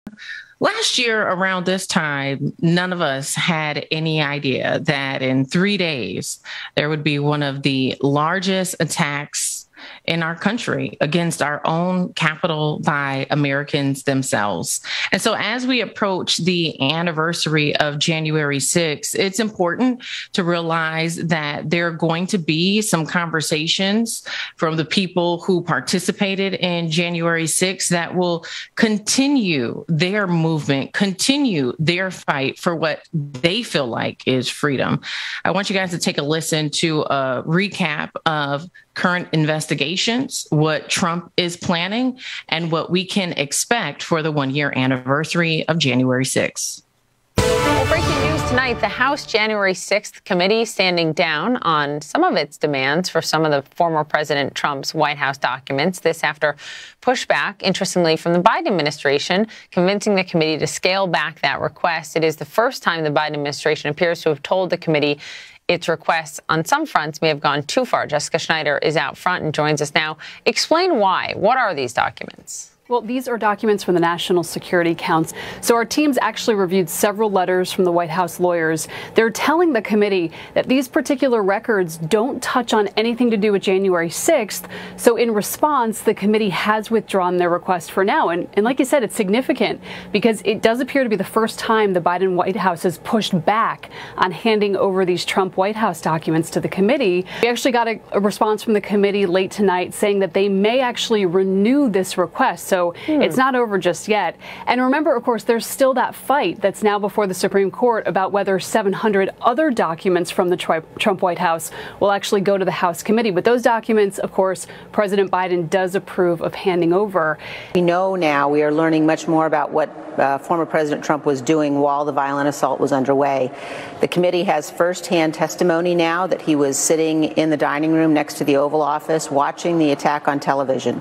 Last year, around this time, none of us had any idea that in 3 days, there would be one of the largest attacks in our country against our own capital by Americans themselves. And so as we approach the anniversary of January 6th, it's important to realize that there are going to be some conversations from the people who participated in January 6th that will continue their movement, continue their fight for what they feel like is freedom. I want you guys to take a listen to a recap of current investigations, what Trump is planning, and what we can expect for the one-year anniversary of January 6th. Well, breaking news tonight, the House January 6th committee standing down on some of its demands for some of the former President Trump's White House documents. This after pushback, interestingly, from the Biden administration, convincing the committee to scale back that request. It is the first time the Biden administration appears to have told the committee its requests on some fronts may have gone too far. Jessica Schneider is out front and joins us now. Explain why. What are these documents? Well, these are documents from the National Security Council. So our teams actually reviewed several letters from the White House lawyers. They're telling the committee that these particular records don't touch on anything to do with January 6th. So in response, the committee has withdrawn their request for now. And like you said, it's significant because it does appear to be the first time the Biden White House has pushed back on handing over these Trump White House documents to the committee. We actually got a response from the committee late tonight saying that they may actually renew this request. So it's not over just yet. And remember, of course, there's still that fight that's now before the Supreme Court about whether 700 other documents from the Trump White House will actually go to the House committee. But those documents, of course, President Biden does approve of handing over. We know now, we are learning much more about what former President Trump was doing while the violent assault was underway. The committee has firsthand testimony now that he was sitting in the dining room next to the Oval Office watching the attack on television.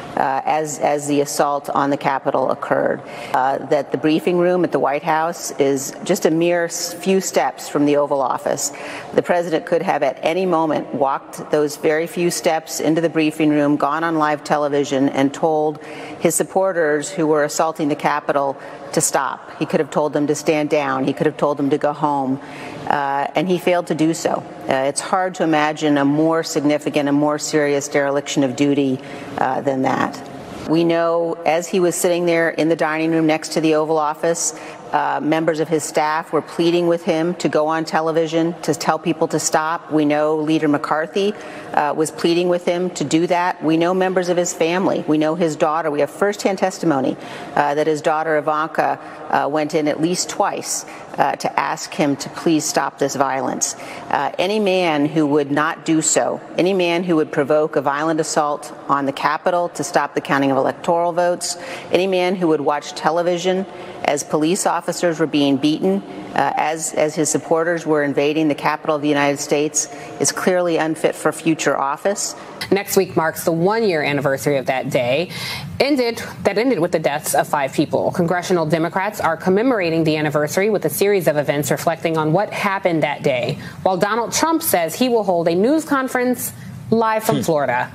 As the assault on the Capitol occurred, that the briefing room at the White House is just a mere few steps from the Oval Office. The president could have at any moment walked those very few steps into the briefing room, gone on live television, and told his supporters who were assaulting the Capitol to stop. He could have told them to stand down. He could have told them to go home. And he failed to do so. It's hard to imagine a more significant, a more serious dereliction of duty than that. We know as he was sitting there in the dining room next to the Oval Office, members of his staff were pleading with him to go on television, to tell people to stop. We know Leader McCarthy was pleading with him to do that. We know members of his family. We know his daughter. We have firsthand testimony that his daughter Ivanka went in at least twice to ask him to please stop this violence. Any man who would not do so, any man who would provoke a violent assault on the Capitol to stop the counting of electoral votes, any man who would watch television as police officers were being beaten, as his supporters were invading the Capitol of the United States, is clearly unfit for future office. Next week marks the one-year anniversary of that day. Ended with the deaths of 5 people. Congressional Democrats are commemorating the anniversary with a series of events reflecting on what happened that day, while Donald Trump says he will hold a news conference live from Florida.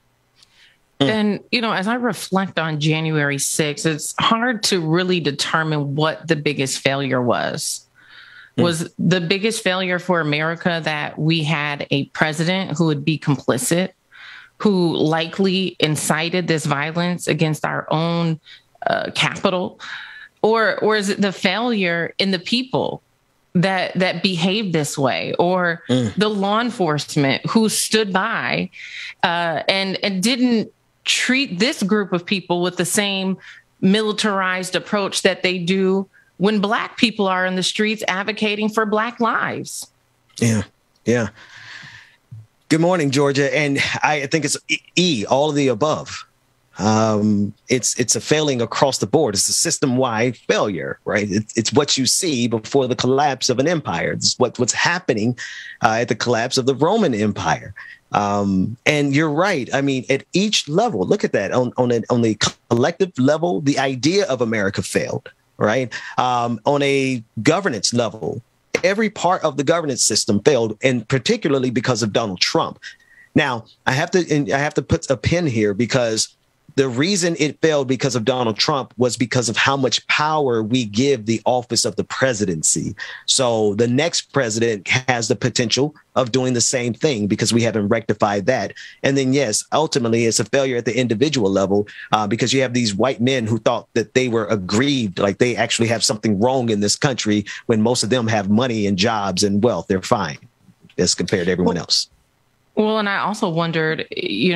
And, as I reflect on January 6th, it's hard to really determine what the biggest failure was. Was the biggest failure for America that we had a president who would be complicit, who likely incited this violence against our own Capitol? Or is it the failure in the people that behaved this way, or the law enforcement who stood by and didn't treat this group of people with the same militarized approach that they do when Black people are in the streets advocating for Black lives? Yeah. Good morning, Georgia. And I think it's all of the above. It's a failing across the board. It's a system-wide failure, right? It's what you see before the collapse of an empire. It's what's happening at the collapse of the Roman Empire. And you're right. I mean, at each level, look at that on the collective level, the idea of America failed, right? On a governance level, every part of the governance system failed, and particularly because of Donald Trump. Now, I have to put a pin here because The reason it failed because of Donald Trump was because of how much power we give the office of the presidency. So the next president has the potential of doing the same thing because we haven't rectified that. And then, yes, ultimately, it's a failure at the individual level because you have these white men who thought that they were aggrieved, like they actually have something wrong in this country when most of them have money and jobs and wealth. They're fine as compared to everyone else. Well, and I also wondered,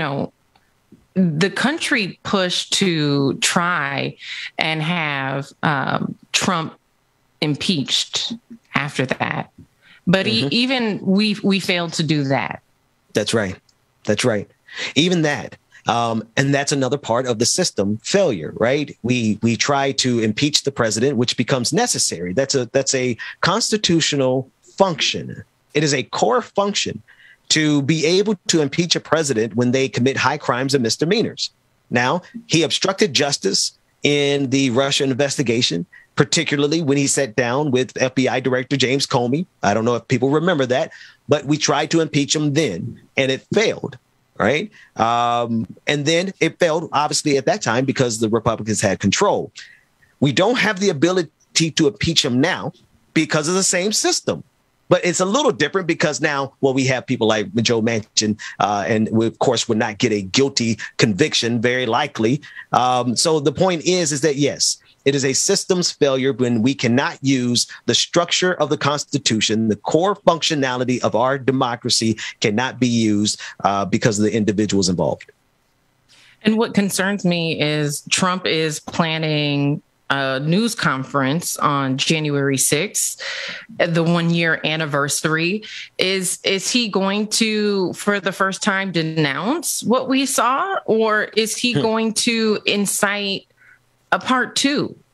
the country pushed to try and have Trump impeached after that. But we failed to do that. That's right. That's right. Even that. And that's another part of the system failure, right? We try to impeach the president, which becomes necessary. That's a constitutional function. It is a core function to be able to impeach a president when they commit high crimes and misdemeanors. Now, he obstructed justice in the Russia investigation, particularly when he sat down with FBI Director James Comey. I don't know if people remember that, but we tried to impeach him then, and it failed, right? And then it failed, obviously, at that time because the Republicans had control. We don't have the ability to impeach him now because of the same system. But it's a little different because now, we have people like Joe Manchin, and we, of course, would not get a guilty conviction, very likely. So the point is that, yes, it is a systems failure when we cannot use the structure of the Constitution. The core functionality of our democracy cannot be used because of the individuals involved. And what concerns me is Trump is planning a news conference on January 6th, the 1-year anniversary. Is he going to, for the first time, denounce what we saw, or is he going to incite a part two